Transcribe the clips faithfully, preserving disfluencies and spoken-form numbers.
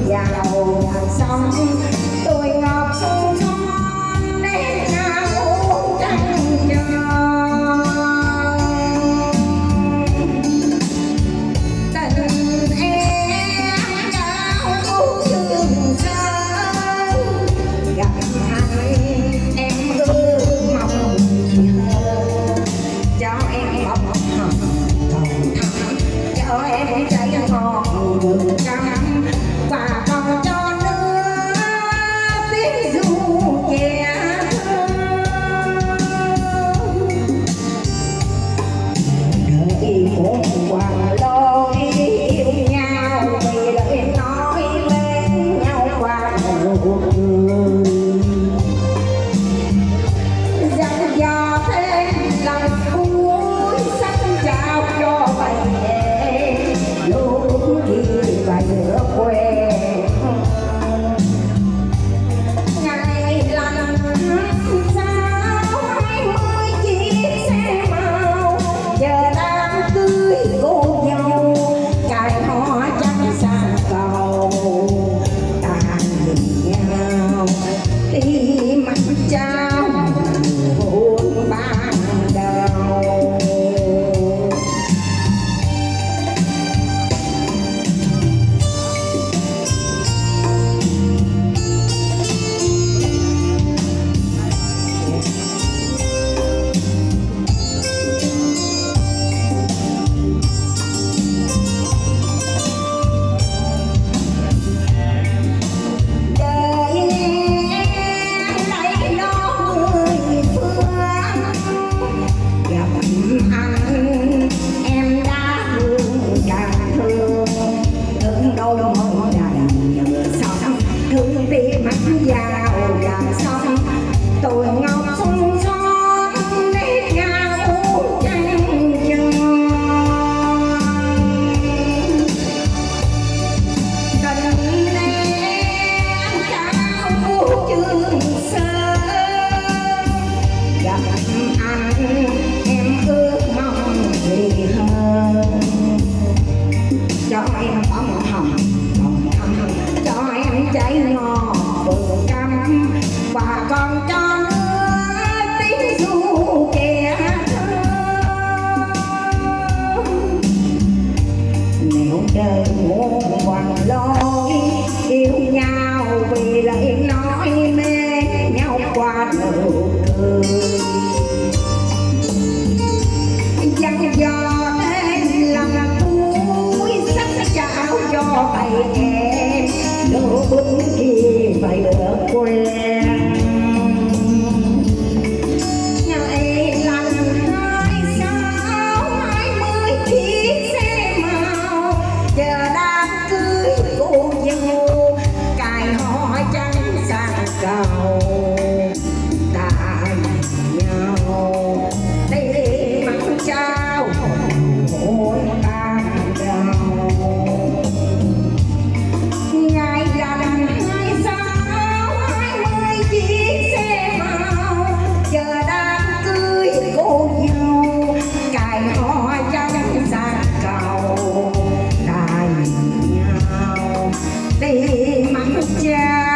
vào nhà sông tôi ngọc son son nét nhau trăng tròn tình em cao trường sơn gặp anh em ước mong gì hơn cho em mộng hồng cầu thắm cho em trái ngọt đường cam và còn cho nữa tiếng ru trẻ đời một hoàng lối yêu nhau vì lời nói lên nhau qua nụ cười dặn dò thêm lòng vui sắc chào cho bầy em lúc đi vài bữa quen ngày lành sao hai mươi chiếc xe màu giờ đang cưới cô dâu cài hoa trắng sang cầu tàn nhau đi mặt trao hôn ban đầu vào dàn sông tôi ngọc son son nét nhau trăng tròn tình em cao trường sơn gặp anh em ước mong gì hơn cho em bông hồng bông thắm cho em trái ngọt vườn cam và còn cho nữa tiếng ru trẻ thơ nếu đời muôn hoàng lối yêu nhau vì lời nói mê nhau qua nụ cười dặn dò đến lòng vui sắc chào cho bầy em lúc khi phải được quen ngày lành hai sáu hai mươi chiếc xe màu giờ đang cưới cô dâu cài hoa trắng sang cầu tại nhau đây mặt trao hôn ban đầu ngày lành hai sáu hai mươi chiếc xe màu giờ đang cưới cô dâu cài hoa trắng sang cầu tại nhau đi mặt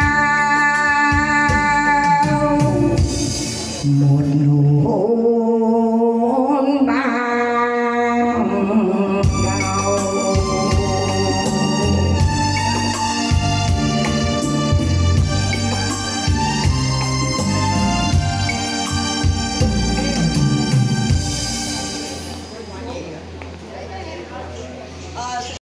trao một nụ hôn